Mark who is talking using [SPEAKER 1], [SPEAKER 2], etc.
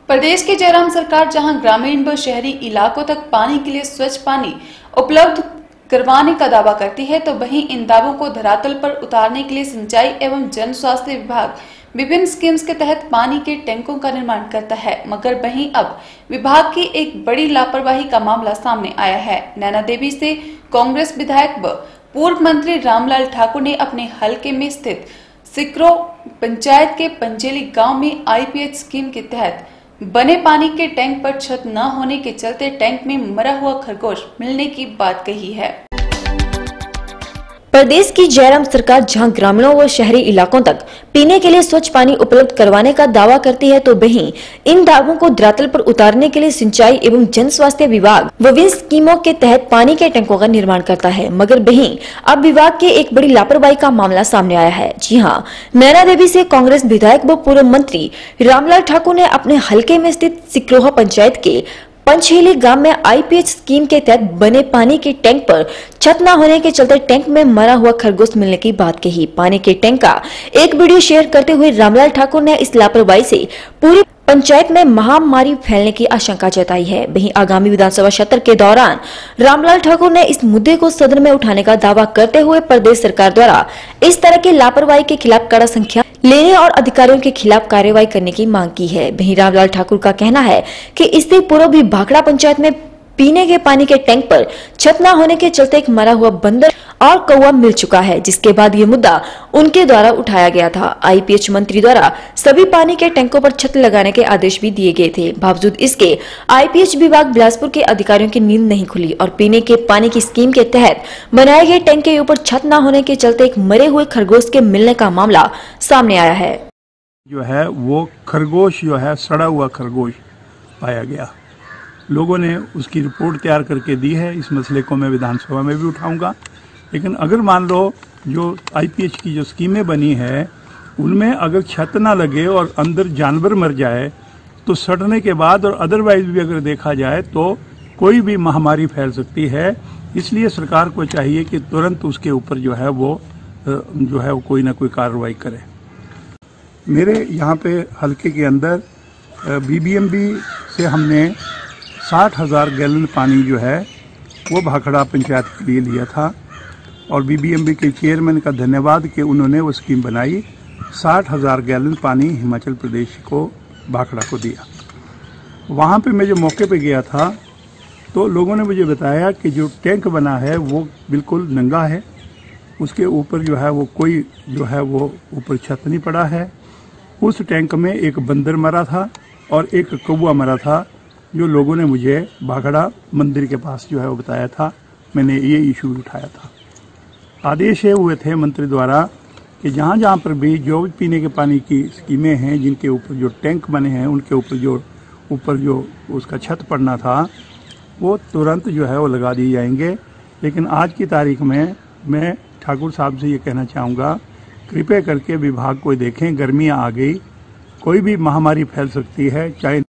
[SPEAKER 1] प्रदेश की जयराम सरकार जहां ग्रामीण व शहरी इलाकों तक पानी के लिए स्वच्छ पानी उपलब्ध करवाने का दावा करती है, तो वहीं इन दावों को धरातल पर उतारने के लिए सिंचाई एवं जन स्वास्थ्य विभाग विभिन्न स्कीम्स के तहत पानी के टैंकों का निर्माण करता है। मगर वहीं अब विभाग की एक बड़ी लापरवाही का मामला सामने आया है। नैना देवी से कांग्रेस विधायक व पूर्व मंत्री रामलाल ठाकुर ने अपने हलके में स्थित सिकरो पंचायत के पंजेली गांव में आईपीएच स्कीम के तहत बने पानी के टैंक पर छत न होने के चलते टैंक में मरा हुआ खरगोश मिलने की बात कही है।
[SPEAKER 2] प्रदेश की जयराम सरकार जहां ग्रामीणों व शहरी इलाकों तक पीने के लिए स्वच्छ पानी उपलब्ध करवाने का दावा करती है, तो वहीं इन दावों को धरातल पर उतारने के लिए सिंचाई एवं जन स्वास्थ्य विभाग विभिन्न स्कीमों के तहत पानी के टैंकों का निर्माण करता है। मगर वहीं अब विभाग के एक बड़ी लापरवाही का मामला सामने आया है। जी हां, नैना देवी से कांग्रेस विधायक व पूर्व मंत्री रामलाल ठाकुर ने अपने हलके में स्थित सिकरोहा पंचायत के पंचेली गांव में आईपीएच स्कीम के तहत बने पानी के टैंक पर छत न होने के चलते टैंक में मरा हुआ खरगोश मिलने की बात कही। पानी के टैंक का एक वीडियो शेयर करते हुए रामलाल ठाकुर ने इस लापरवाही से पूरी पंचायत में महामारी फैलने की आशंका जताई है। वहीं आगामी विधानसभा सत्र के दौरान रामलाल ठाकुर ने इस मुद्दे को सदन में उठाने का दावा करते हुए प्रदेश सरकार द्वारा इस तरह की लापरवाही के खिलाफ कड़ा संज्ञान लेने और अधिकारियों के खिलाफ कार्रवाई करने की मांग की है। वहीं रामलाल ठाकुर का कहना है कि इससे पूर्व भी भाखड़ा पंचायत में पीने के पानी के टैंक पर छत न होने के चलते एक मरा हुआ बंदर और कौवा मिल चुका है, जिसके बाद ये मुद्दा उनके द्वारा उठाया गया था। आईपीएच मंत्री द्वारा सभी पानी के टैंकों पर छत लगाने के आदेश भी दिए गए थे। बावजूद इसके आईपीएच विभाग बिलासपुर के अधिकारियों की नींद नहीं खुली और पीने के पानी की स्कीम के तहत बनाए गए टैंक के ऊपर छत न होने के चलते एक मरे हुए खरगोश के मिलने का मामला सामने आया है।
[SPEAKER 3] जो है वो खरगोश जो है सड़ा हुआ खरगोश पाया गया। लोगों ने उसकी रिपोर्ट तैयार करके दी है। इस मसले को मैं विधानसभा में भी उठाऊंगा। लेकिन अगर मान लो जो आईपीएच की जो स्कीमें बनी है उनमें अगर छत ना लगे और अंदर जानवर मर जाए तो सड़ने के बाद और अदरवाइज भी अगर देखा जाए तो कोई भी महामारी फैल सकती है। इसलिए सरकार को चाहिए कि तुरंत उसके ऊपर जो है वो कोई ना कोई कार्रवाई करे। मेरे यहाँ पे हल्के के अंदर बीबीएमबी से हमने 60,000 गैलन पानी जो है वो भाखड़ा पंचायत के लिए लिया था और बीबीएमबी के चेयरमैन का धन्यवाद कि उन्होंने वो स्कीम बनाई। 60,000 गैलन पानी हिमाचल प्रदेश को भाखड़ा को दिया। वहाँ पे मैं जो मौके पे गया था तो लोगों ने मुझे बताया कि जो टैंक बना है वो बिल्कुल नंगा है, उसके ऊपर जो है वो कोई जो है वो ऊपर छत नहीं पड़ा है। उस टैंक में एक बंदर मरा था और एक कौवा मरा था, जो लोगों ने मुझे भाखड़ा मंदिर के पास जो है वो बताया था। मैंने ये इशू उठाया था। आदेश हुए थे मंत्री द्वारा कि जहाँ जहाँ पर भी जो पीने के पानी की स्कीमें हैं जिनके ऊपर जो टैंक बने हैं उनके ऊपर जो उसका छत पड़ना था वो तुरंत जो है वो लगा दिए जाएंगे। लेकिन आज की तारीख में मैं ठाकुर साहब से ये कहना चाहूँगा, कृपया करके विभाग को देखें। गर्मियाँ आ गई, कोई भी महामारी फैल सकती है, चाहे